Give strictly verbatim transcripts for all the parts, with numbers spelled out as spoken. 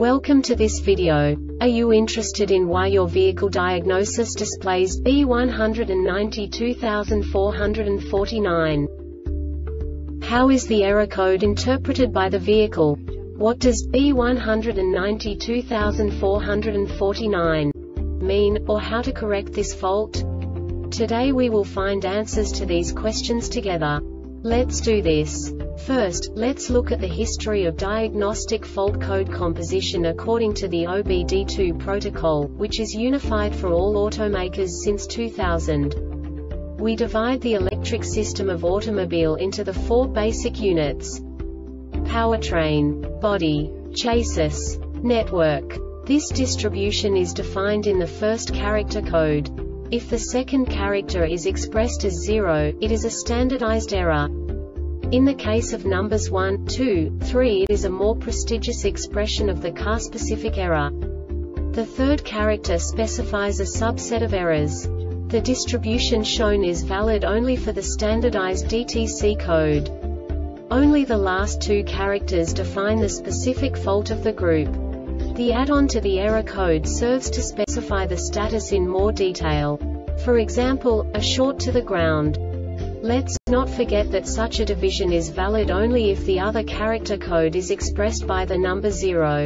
Welcome to this video. Are you interested in why your vehicle diagnosis displays B one nine two four four nine? How is the error code interpreted by the vehicle? What does B one nine two four four nine mean, or how to correct this fault? Today we will find answers to these questions together. Let's do this. First, let's look at the history of diagnostic fault code composition according to the O B D two protocol, which is unified for all automakers since two thousand. We divide the electric system of automobile into the four basic units: powertrain, body, chassis, network. This distribution is defined in the first character code. If the second character is expressed as zero, it is a standardized error. In the case of numbers one, two, three, it is a more prestigious expression of the car-specific error. The third character specifies a subset of errors. The distribution shown is valid only for the standardized D T C code. Only the last two characters define the specific fault of the group. The add-on to the error code serves to specify the status in more detail. For example, a short to the ground. Let's not forget that such a division is valid only if the other character code is expressed by the number zero.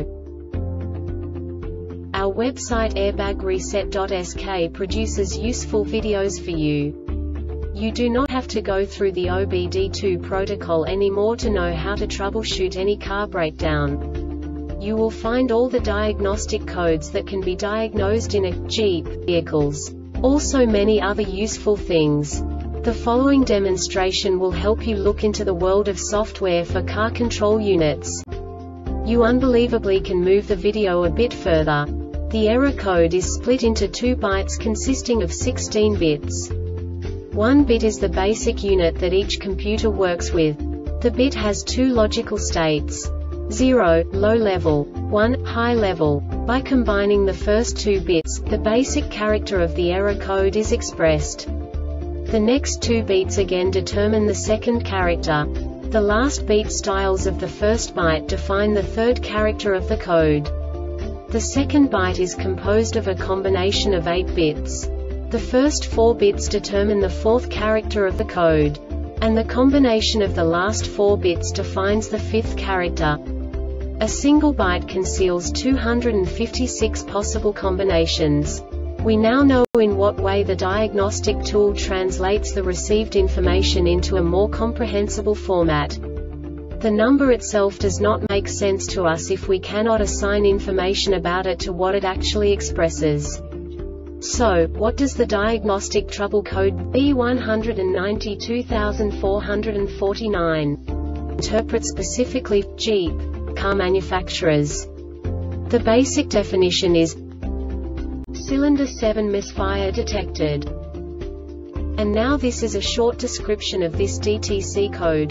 Our website airbag reset dot S K produces useful videos for you. You do not have to go through the O B D two protocol anymore to know how to troubleshoot any car breakdown. You will find all the diagnostic codes that can be diagnosed in a Jeep vehicles. Also many other useful things. The following demonstration will help you look into the world of software for car control units. You unbelievably can move the video a bit further. The error code is split into two bytes consisting of sixteen bits. One bit is the basic unit that each computer works with. The bit has two logical states: zero, low level, one, high level. By combining the first two bits, the basic character of the error code is expressed. The next two beats again determine the second character. The last beat styles of the first byte define the third character of the code. The second byte is composed of a combination of eight bits. The first four bits determine the fourth character of the code. And the combination of the last four bits defines the fifth character. A single byte conceals two hundred fifty-six possible combinations. We now know in what way the diagnostic tool translates the received information into a more comprehensible format. The number itself does not make sense to us if we cannot assign information about it to what it actually expresses. So, what does the diagnostic trouble code B one nine two four four nine interpret specifically for Jeep car manufacturers? The basic definition is cylinder seven misfire detected. And now this is a short description of this D T C code.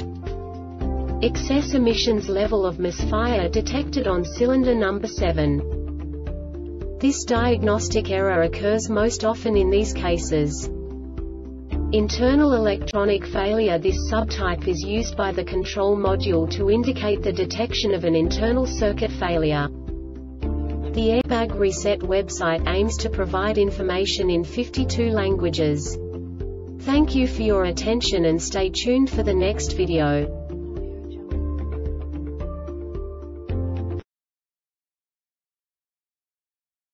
Excess emissions level of misfire detected on cylinder number seven. This diagnostic error occurs most often in these cases: internal electronic failure. This subtype is used by the control module to indicate the detection of an internal circuit failure. The Airbag Reset website aims to provide information in fifty-two languages. Thank you for your attention and stay tuned for the next video.